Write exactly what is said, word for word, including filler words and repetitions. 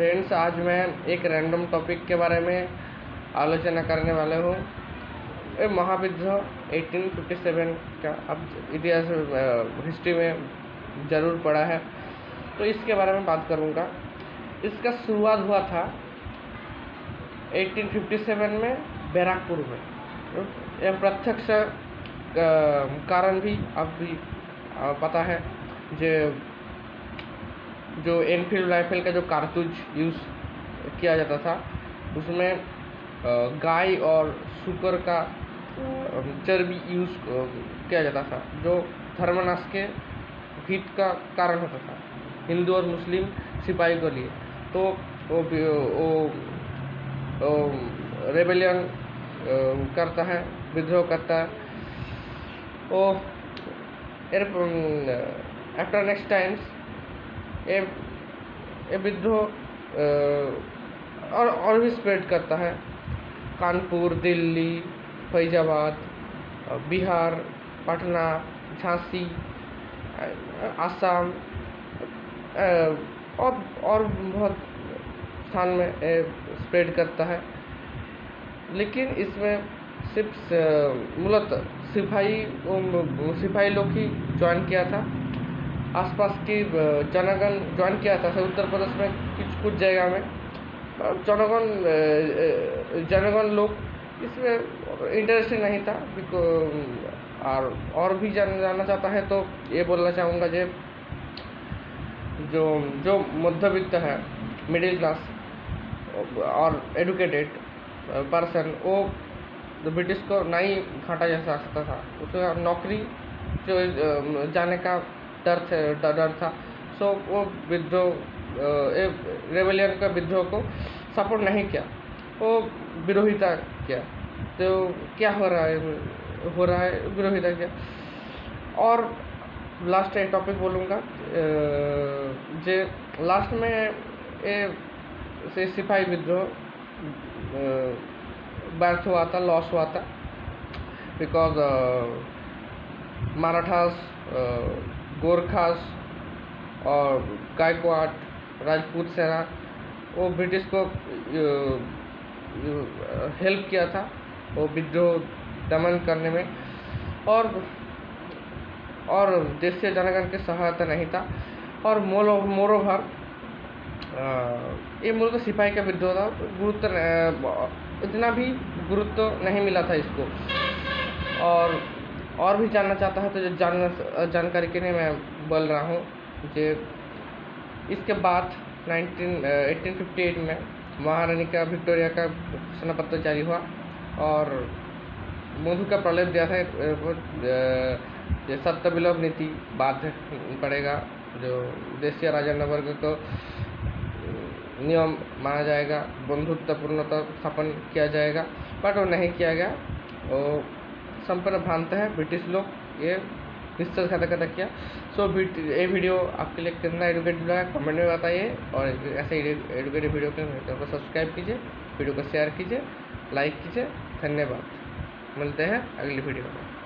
Friends, आज मैं एक रैंडम टॉपिक के बारे में आलोचना करने वाला हूँ। ये महाविद्रोह अठारह सौ सत्तावन का अब इतिहास हिस्ट्री में ज़रूर पढ़ा है, तो इसके बारे में बात करूँगा। इसका शुरुआत हुआ था अठारह सौ सत्तावन में बैराकपुर में। यह प्रत्यक्ष कारण भी अब भी पता है। जो जो एनफील्ड राइफल का जो कारतूज यूज़ किया जाता था, उसमें गाय और सूकर का चर्बी यूज़ किया जाता था, जो धर्मनाश के हित का कारण होता था हिंदू और मुस्लिम सिपाही के लिए। तो वो वो, वो रेबेलियन करता है, विद्रोह करता है। वो आफ्टर नेक्स्ट टाइम्स ये विद्रोह और और भी स्प्रेड करता है। कानपुर, दिल्ली, फैजाबाद, बिहार, पटना, झांसी, आसाम और और बहुत स्थान में स्प्रेड करता है। लेकिन इसमें सिर्फ मूलतः सिपाही सिपाही लोग ही ज्वाइन किया था। आसपास की जनगण ज्वाइन किया था। उत्तर प्रदेश में कुछ कुछ जगह में जनगण जनगण लोग इसमें इंटरेस्टेड नहीं था। और और भी जान जानना चाहता है तो ये बोलना चाहूँगा जे जो जो मध्यवित्त है, मिडिल क्लास और एडुकेटेड पर्सन, वो ब्रिटिश को नहीं घाटा जा सकता था। उसका नौकरी जो जाने का डर डर था। सो वो विद्रोह रेबेलियन का विद्रोह को सपोर्ट नहीं किया, वो विरोधिता किया। तो क्या हो रहा है हो रहा है विरोधिता किया। और लास्ट एक टॉपिक बोलूँगा, जे लास्ट में ये से सिपाही विद्रोह व्यर्थ हुआ था, लॉस हुआ था। बिकॉज मराठास, गोरखास और गायकवाड़, राजपूत सेना, वो ब्रिटिश को हेल्प किया था वो विद्रोह दमन करने में। और और देशीय जनगण की सहायता नहीं था। और मोरो मोरोभर ये मूलतः सिपाही का विद्रोह था। गुरुत्व इतना भी गुरुत्व नहीं मिला था इसको। और और भी जानना चाहता है तो जान जानकारी के लिए मैं बोल रहा हूँ कि इसके बाद अठारह सौ अट्ठावन में महारानी का विक्टोरिया का घोषणा पत्र जारी हुआ और मधु का प्रलेप दिया था। जो सत्य विलोप नीति बाध्य पड़ेगा, जो देशीय राजन्य वर्ग को नियम माना जाएगा, बंधुत्वपूर्णता स्थापन किया जाएगा, बट वो नहीं किया गया। वो संपूर्ण भ्रांत है। ब्रिटिश लोग ये विश्वासघातकता किया। सो ये वीडियो आपके लिए कितना एडुकेटिव लगा कमेंट में बताइए। और ऐसे एडुकेटिव वीडियो के लिए को सब्सक्राइब कीजिए, वीडियो को शेयर कीजिए, लाइक कीजिए। धन्यवाद। मिलते हैं अगली वीडियो में।